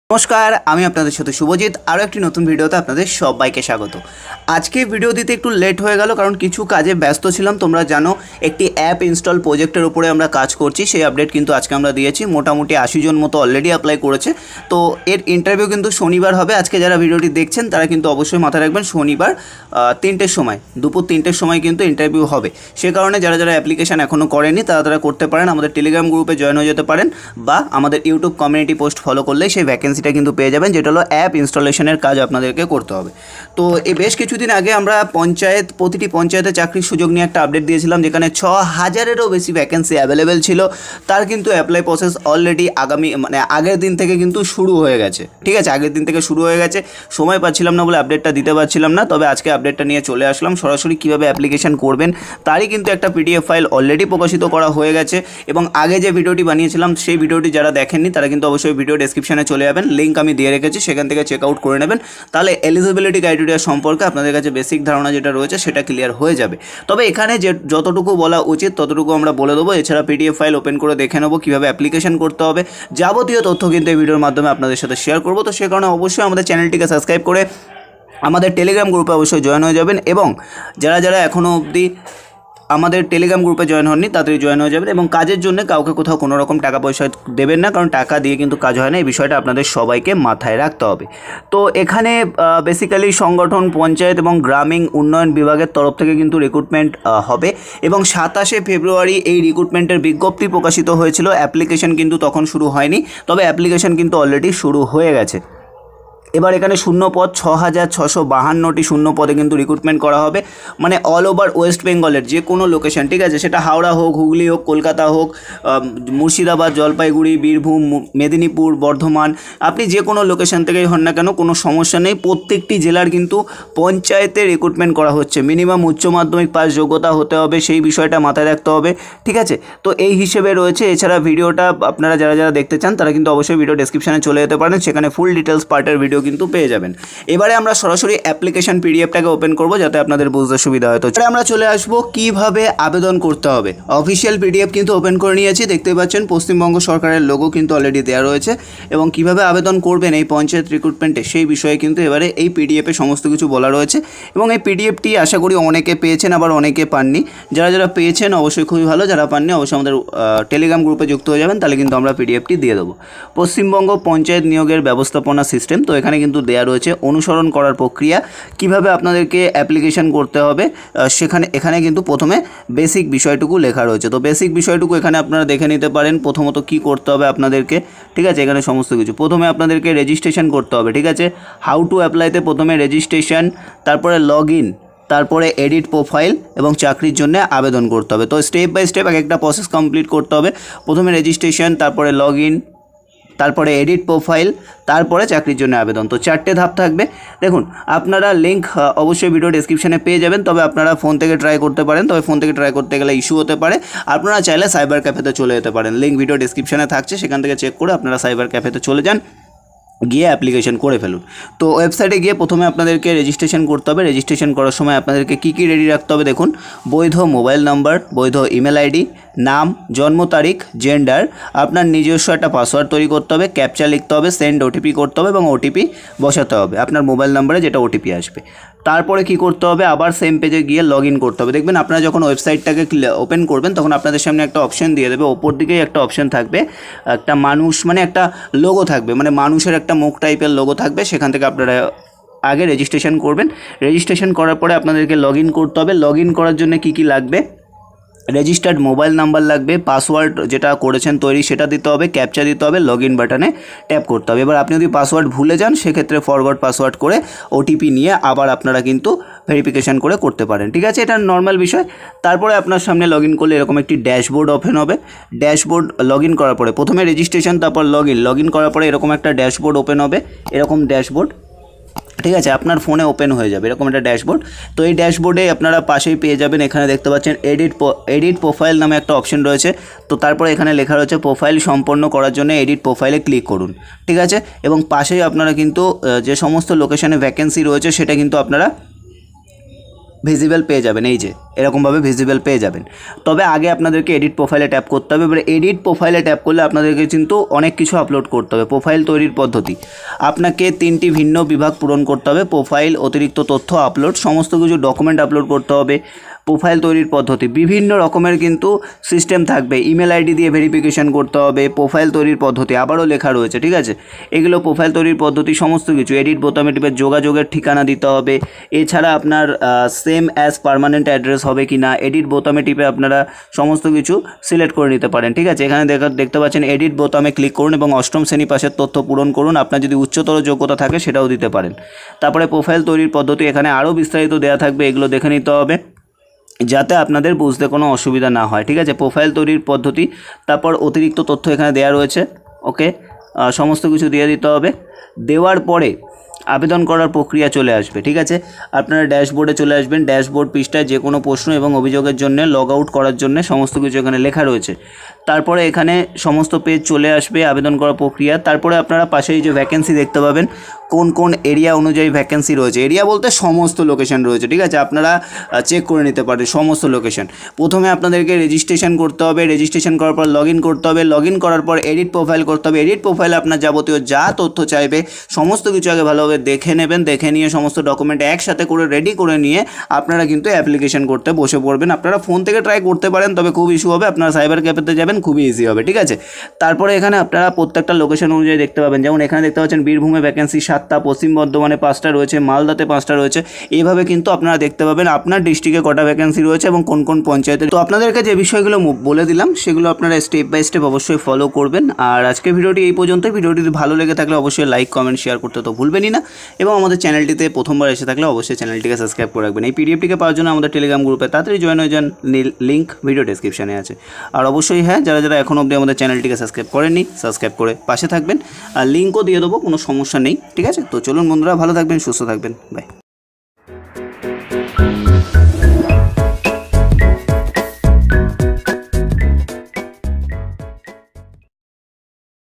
নমস্কার, আমি আপনাদের সাথে শুভজিৎ। আরও একটি নতুন ভিডিওতে আপনাদের সবাইকে স্বাগত। আজকে ভিডিও দিতে একটু লেট হয়ে গেল, কারণ কিছু কাজে ব্যস্ত ছিলাম। তোমরা জানো একটি অ্যাপ ইনস্টল প্রজেক্টের উপরে আমরা কাজ করছি, সেই আপডেট কিন্তু আজকে আমরা দিয়েছি। মোটামুটি 80 জন মতো অলরেডি অ্যাপ্লাই করেছে। তো এর ইন্টারভিউ কিন্তু শনিবার হবে। আজকে যারা ভিডিওটি দেখছেন তারা কিন্তু অবশ্যই মাথায় রাখবেন, শনিবার 3টের সময়, দুপুর 3টের সময় কিন্তু ইন্টারভিউ হবে। সে কারণে যারা যারা অ্যাপ্লিকেশান এখনও করেনি তারা করতে পারেন, আমাদের টেলিগ্রাম গ্রুপে জয়েন হয়ে যেতে পারেন, বা আমাদের ইউটিউব কমিউনিটি পোস্ট ফলো করলেই সেই ভ্যাকেন্সিটা কিন্তু পেয়ে যাবেন, যেটা হলো অ্যাপ ইনস্টলেশনের কাজ আপনাদেরকে করতে হবে। তো এই বেশ কিছুদিন আগে আমরা প্রতিটি পঞ্চায়েতে চাকরির সুযোগ নিয়ে একটা আপডেট দিয়েছিলাম, যেখানে 6000-এরও বেশি ভ্যাকেন্সি অ্যাভেলেবেল ছিল। তার কিন্তু অ্যাপ্লাই প্রসেস অলরেডি আগের দিন থেকে কিন্তু শুরু হয়ে গেছে। ঠিক আছে, আগের দিন থেকে শুরু হয়ে গেছে। সময় পাচ্ছিলাম না বলে আপডেটটা দিতে পারছিলাম না, তবে আজকে আপডেটটা নিয়ে চলে আসলাম। সরাসরি কীভাবে অ্যাপ্লিকেশান করবেন তারই কিন্তু একটা পিডিএফ ফাইল অলরেডি প্রকাশিত করা হয়ে গেছে। এবং আগে যে ভিডিওটি বানিয়েছিলাম সেই ভিডিওটি যারা দেখেননি তারা কিন্তু অবশ্যই ভিডিও ডেসক্রিপশনে চলে যাবেন, লিঙ্ক আমি দিয়ে রেখেছি, সেখান থেকে চেক আউট করে নেবেন। তাহলে এলিজিবিলিটি ক্রাইটেরিয়া সম্পর্কে আপনাদের কাছে বেসিক ধারণা যেটা রয়েছে সেটা ক্লিয়ার হয়ে যাবে। তবে এখানে যতটুকু বলা উচিত ততটুকু আমরা বলে দেবো। এছাড়া পিডিএফ ফাইল ওপেন করে দেখে নেবো কীভাবে অ্যাপ্লিকেশন করতে হবে, যাবতীয় তথ্য কিন্তু এই ভিডিওর মাধ্যমে আপনাদের সাথে শেয়ার করবো। তো সে কারণে অবশ্যই আমাদের চ্যানেলটিকে সাবস্ক্রাইব করে আমাদের টেলিগ্রাম গ্রুপে অবশ্যই জয়েন হয়ে যাবেন। এবং যারা যারা এখনও অবধি আমাদের টেলিগ্রাম গ্রুপে জয়েন হননি তাড়াতাড়ি জয়েন হয়ে যাবেন। এবং কাজের জন্য কাউকে কোথাও কোনো রকম টাকা পয়সা দেবেন না, কারণ টাকা দিয়ে কিন্তু কাজ হয় না। এই বিষয়টা আপনাদের সবাইকে মাথায় রাখতে হবে। তো এখানে বেসিক্যালি সংগঠন, পঞ্চায়েত এবং গ্রামীণ উন্নয়ন বিভাগের তরফ থেকে কিন্তু রিক্রুটমেন্ট হবে। এবং 27শে ফেব্রুয়ারি এই রিক্রুটমেন্টের বিজ্ঞপ্তি প্রকাশিত হয়েছিল। অ্যাপ্লিকেশন কিন্তু তখন শুরু হয়নি, তবে অ্যাপ্লিকেশন কিন্তু অলরেডি শুরু হয়ে গেছে। এবার এখানে শূন্য পদ 6652টি শূন্য পদে কিন্তু রিক্রুটমেন্ট করা হবে, মানে অল ওভার ওয়েস্ট বেঙ্গলের যে কোনো লোকেশন। ঠিক আছে, সেটা হাওড়া হোক, হুগলি হোক, কলকাতা হোক, মুর্শিদাবাদ, জলপাইগুড়ি, বীরভূম, মেদিনীপুর, বর্ধমান, আপনি যে কোনো লোকেশন থেকেই হন না কেন কোনো সমস্যা নেই। প্রত্যেকটি জেলার কিন্তু পঞ্চায়েতে রিক্রুটমেন্ট করা হচ্ছে। মিনিমাম উচ্চ মাধ্যমিক পাস যোগ্যতা হতে হবে, সেই বিষয়টা মাথায় রাখতে হবে। ঠিক আছে, তো এই হিসেবে রয়েছে। এছাড়া ভিডিওটা আপনারা যারা যারা দেখতে চান তারা কিন্তু অবশ্যই ভিডিও ডেসক্রিপশনে চলে যেতে পারেন, সেখানে ফুল ডিটেলস পার্টের ভিডিও কিন্তু পেয়ে যাবেন। এবারে আমরা সরাসরি অ্যাপ্লিকেশন পিডিএফটাকে ওপেন করব, যাতে আপনাদের বুঝতে সুবিধা হয়। তো আমরা চলে আসব কিভাবে আবেদন করতে হবে। অফিসিয়াল পিডিএফ কিন্তু ওপেন করে নিয়েছি, দেখতে পাচ্ছেন পশ্চিমবঙ্গ সরকারের লোগো কিন্তু অলরেডি দেওয়া রয়েছে। এবং কিভাবে আবেদন করবেন এই পঞ্চায়েত রিক্রুটমেন্টে সেই বিষয়ে কিন্তু এবারে এই পিডিএফে সমস্ত কিছু বলা রয়েছে। এবং এই পিডিএফটি আশা করি অনেকে পেয়েছেন, আবার অনেকে পাননি। যারা যারা পেয়েছেন অবশ্যই খুবই ভালো, যারা পাননি অবশ্যই আমাদের টেলিগ্রাম গ্রুপে যুক্ত হয়ে যাবেন, তাহলে কিন্তু আমরা পিডিএফটি দিয়ে দেবো। পশ্চিমবঙ্গ পঞ্চায়েত নিয়োগের ব্যবস্থাপনা সিস্টেম, তো এখানে কিন্তু দেয়া রয়েছে অনুসরণ করার প্রক্রিয়া, কিভাবে আপনাদেরকে অ্যাপ্লিকেশন করতে হবে। এখানে কিন্তু প্রথমে বেসিক বিষয়টুকু লেখা রয়েছে। তো বেসিক বিষয়টুকু এখানে আপনারা দেখে নিতে পারেন। প্রথমত কি করতে হবে আপনাদেরকে, ঠিক আছে, এখানে সমস্ত কিছু। প্রথমে আপনাদেরকে রেজিস্ট্রেশন করতে হবে। ঠিক আছে, হাউ টু অ্যাপ্লাইতে প্রথমে রেজিস্ট্রেশন, তারপরে লগ ইন, তারপরে এডিট প্রোফাইল এবং চাকরির জন্য আবেদন করতে হবে। তো স্টেপ বাই স্টেপ এক একটা প্রসেস কমপ্লিট করতে হবে। প্রথমে রেজিস্ট্রেশন, তারপরে লগ ইন, তারপরে এডিট প্রোফাইল, তারপরে চাকরির জন্য আবেদন। তো 4টে ধাপ থাকবে। দেখুন, আপনারা লিঙ্ক অবশ্যই ভিডিও ডেসক্রিপশনে পেয়ে যাবেন, তবে আপনারা ফোন থেকে ট্রাই করতে পারেন। তবে ফোন থেকে ট্রাই করতে গেলে ইস্যু হতে পারে। আপনারা চাইলে সাইবার ক্যাফেতে চলে যেতে পারেন, লিঙ্ক ভিডিও ডেসক্রিপশনে থাকছে, সেখান থেকে চেক করে আপনারা সাইবার ক্যাফেতে চলে যান, গিয়ে অ্যাপ্লিকেশন করে ফেলুন। তো ওয়েবসাইটে গিয়ে প্রথমে আপনাদেরকে রেজিস্ট্রেশন করতে হবে। রেজিস্ট্রেশন করার সময় আপনাদেরকে কী কী রেডি রাখতে হবে দেখুন: বৈধ মোবাইল নাম্বার, বৈধ ইমেল আইডি, নাম, জন্ম তারিখ, জেন্ডার, আপনার নিজস্ব একটা পাসওয়ার্ড তৈরি করতে হবে, ক্যাপচা লিখতে হবে, সেন্ড ওটিপি করতে হবে এবং ওটিপি বসাতে হবে আপনার মোবাইল নাম্বারে, যেটা ওটিপি আসবে। তারপরে কি করতে হবে, আবার সেম পেজে গিয়ে লগ ইন করতে হবে। দেখবেন আপনারা যখন ওয়েবসাইটটাকে ওপেন করবেন তখন আপনাদের সামনে একটা অপশন দিয়ে দেবে, ওপর দিকেই একটা অপশন থাকবে, একটা মানুষ, মানে একটা লোগো থাকবে, মানে মানুষের একটা মুখ টাইপের লোগো থাকবে। সেখান থেকে আপনারা আগে রেজিস্ট্রেশন করবেন। রেজিস্ট্রেশন করার পরে আপনাদেরকে লগ ইন করতে হবে। লগ ইন করার জন্য কী কী লাগবে: রেজিস্টার্ড মোবাইল নাম্বার লাগবে, পাসওয়ার্ড যেটা করেছেন তৈরি সেটা দিতে হবে, ক্যাপচা দিতে হবে, লগ ইন বাটনে ট্যাপ করতে হবে। এবার আপনি যদি পাসওয়ার্ড ভুলে যান সেক্ষেত্রে ফরওয়ার্ড পাসওয়ার্ড করে ওটিপি নিয়ে আবার আপনারা কিন্তু ভেরিফিকেশান করে করতে পারেন। ঠিক আছে, এটা নর্মাল বিষয়। তারপরে আপনার সামনে লগ ইন করলে এরকম একটি ড্যাশবোর্ড ওপেন হবে। ড্যাশবোর্ড লগ ইন করার পরে প্রথমে রেজিস্ট্রেশন, তারপর লগ ইন করার পরে এরকম একটা ড্যাশবোর্ড ওপেন হবে, এরকম ড্যাশবোর্ড। ঠিক আছে, আপনার ফোনে ওপেন হয়ে যাবে এরকম একটা ড্যাশবোর্ড। তো এই ড্যাশবোর্ডে আপনারা পাশেই পেয়ে যাবেন, এখানে দেখতে পাচ্ছেন এডিট প্রোফাইল নামে একটা অপশন রয়েছে। তো তারপরে এখানে লেখা রয়েছে প্রোফাইল সম্পন্ন করার জন্য এডিট প্রোফাইলে ক্লিক করুন। ঠিক আছে, এবং পাশেই আপনারা কিন্তু যে সমস্ত লোকেশনে ভ্যাকেন্সি রয়েছে সেটা কিন্তু আপনারা ভিজিবল পেয়ে যাবেন, এই যে এরকমভাবে ভিজিবল পেয়ে যাবেন। তবে আগে আপনাদেরকে এডিট প্রোফাইলে ট্যাপ করতে হবে। এবার এডিট প্রোফাইলে ট্যাপ করলে আপনাদেরকে কিন্তু অনেক কিছু আপলোড করতে হবে। প্রোফাইল তৈরির পদ্ধতি, আপনাকে 3টি ভিন্ন বিভাগ পূরণ করতে হবে। প্রোফাইল, অতিরিক্ত তথ্য আপলোড, সমস্ত কিছু ডকুমেন্ট আপলোড করতে হবে। প্রোফাইল তৈরির পদ্ধতি বিভিন্ন রকমের কিন্তু সিস্টেম থাকবে। ইমেল আইডি দিয়ে ভেরিফিকেশান করতে হবে। প্রোফাইল তৈরির পদ্ধতি আবারও লেখা রয়েছে, ঠিক আছে। এগুলো প্রোফাইল তৈরির পদ্ধতি সমস্ত কিছু। এডিট বোতামে টিপে যোগাযোগের ঠিকানা দিতে হবে। এছাড়া আপনার সেম অ্যাজ পার্মানেন্ট অ্যাড্রেস হবে কি না, এডিট বোতামে টিপে আপনারা সমস্ত কিছু সিলেক্ট করে নিতে পারেন, ঠিক আছে। এখানে দেখতে পাচ্ছেন এডিট বোতামে ক্লিক করুন এবং অষ্টম শ্রেণী পাশের তথ্য পূরণ করুন। আপনার যদি উচ্চতর যোগ্যতা থাকে সেটাও দিতে পারেন। তারপরে প্রোফাইল তৈরির পদ্ধতি এখানে আরও বিস্তারিত দেওয়া থাকবে, এগুলো দেখে নিতে হবে যাতে আপনাদের বুঝতে কোনো অসুবিধা না হয়, ঠিক আছে। প্রোফাইল তৈরির পদ্ধতি, তারপর অতিরিক্ত তথ্য এখানে দেওয়া রয়েছে, ওকে। সমস্ত কিছু দিয়ে দিতে হবে। দেওয়ার পরে আবেদন করার প্রক্রিয়া চলে আসবে, ঠিক আছে। আপনারা ড্যাশবোর্ডে চলে আসবেন। ড্যাশবোর্ড পৃষ্ঠায় যে কোনো প্রশ্ন এবং অভিযোগের জন্য লগ আউট করার জন্য সমস্ত কিছু এখানে লেখা রয়েছে। তারপরে এখানে সমস্ত পেজ চলে আসবে আবেদন করার প্রক্রিয়া। তারপরে আপনারা পাশেই যে ভ্যাকেন্সি দেখতে পাবেন, কোন কোন এরিয়া অনুযায়ী ভ্যাকেন্সি রয়েছে। এরিয়া বলতে সমস্ত লোকেশন রয়েছে, ঠিক আছে। আপনারা চেক করে নিতে পারেন সমস্ত লোকেশন। প্রথমে আপনাদেরকে রেজিস্ট্রেশন করতে হবে। রেজিস্ট্রেশন করার পর লগ ইন করতে হবে। লগ ইন করার পর এডিট প্রোফাইল করতে হবে। এডিট প্রোফাইলে আপনার যাবতীয় যা তথ্য চাইবে সমস্ত কিছু আগে ভালোভাবে দেখে নেবেন। দেখে নিয়ে সমস্ত ডকুমেন্ট একসাথে করে রেডি করে নিয়ে আপনারা কিন্তু অ্যাপ্লিকেশন করতে বসে পড়বেন। আপনারা ফোন থেকে ট্রাই করতে পারেন, তবে খুব ইস্যু হবে। আপনারা সাইবার ক্যাফেতে যাবেন, খুবই ইজি হবে, ঠিক আছে। তারপরে এখানে আপনারা প্রত্যেকটা লোকেশন অনুযায়ী দেখতে পাবেন। যেমন এখানে দেখতে পাচ্ছেন বীরভূমে ভ্যাকেন্সি 7টা, পশ্চিম বর্ধমানে 5টা রয়েছে, মালদাতে 5টা রয়েছে। এইভাবে কিন্তু আপনারা দেখতে পাবেন আপনার ডিস্ট্রিক্টে কটা ভ্যাকেন্সি রয়েছে এবং কোন কোন পঞ্চায়েতে। তো আপনাদেরকে যে বিষয়গুলো বলে দিলাম সেগুলো আপনারা স্টেপ বাই স্টেপ অবশ্যই ফলো করবেন। আর আজকে ভিডিওটি এই পর্যন্ত। ভিডিওটি ভালো লেগে থাকলে অবশ্যই লাইক, কমেন্ট, শেয়ার করতে তো ভুলবেনই না। এবং আমাদের চ্যানেলটিতে প্রথমবার এসে থাকলে অবশ্যই চ্যানেলটিকে সাবস্ক্রাইব করে রাখবেন। এই পিডিএফটিকে পাওয়ার জন্য আমাদের টেলিগ্রাম গ্রুপে তাড়াতাড়ি জয়েন হয়ে যান, লিঙ্ক ভিডিও ডেসক্রিপশানে আছে। আর অবশ্যই হ্যাঁ, যারা যারা এখন অবধি আমাদের চ্যানেলটিকে সাবস্ক্রাইব করেননি, সাবস্ক্রাইব করে পাশে থাকবেন। আর লিঙ্কও দিয়ে দেবো, কোনো সমস্যা নেই, ঠিক আছে। তো চলুন বন্ধুরা, ভালো থাকবেন, সুস্থ থাকবেন, বাই।